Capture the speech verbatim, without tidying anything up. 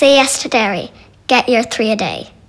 Say yes to dairy. Get your three a day.